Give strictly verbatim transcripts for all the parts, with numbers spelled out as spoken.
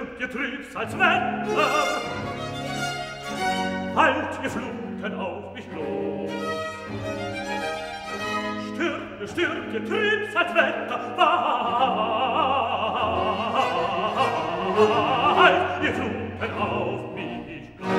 stirbt, ihr Trübsalswetter, halt ihr Fluten auf mich los. Stirbt, ihr stirbt, ihr Trübsalswetter, halt ihr Fluten auf mich los.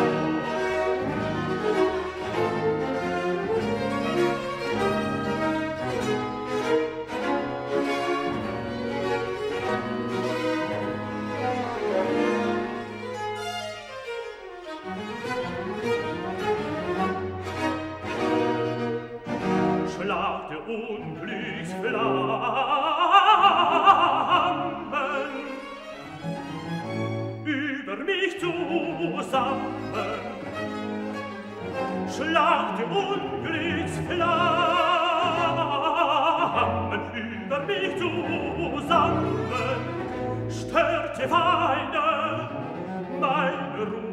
Schlag der Unglücksflammen über mich zusammen. Schlag der Unglücksflammen über mich zusammen. Stört die Feinde meine Ruhe.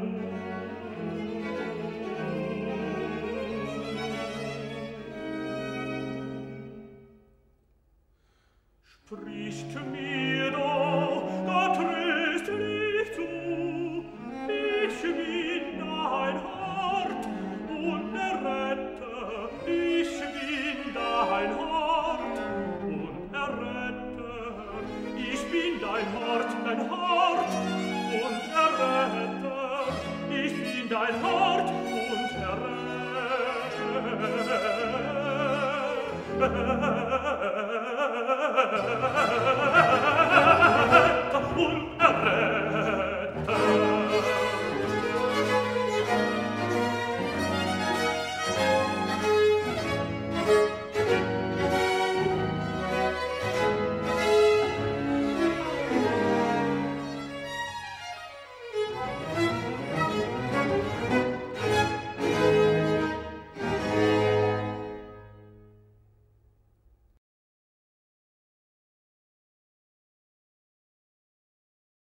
Spricht mir doch, da tröstlich zu, ich bin dein Hort und errette, ich bin dein Hort und errette, ich bin dein Hort, dein Hort und errette, ich bin dein Hort und errette.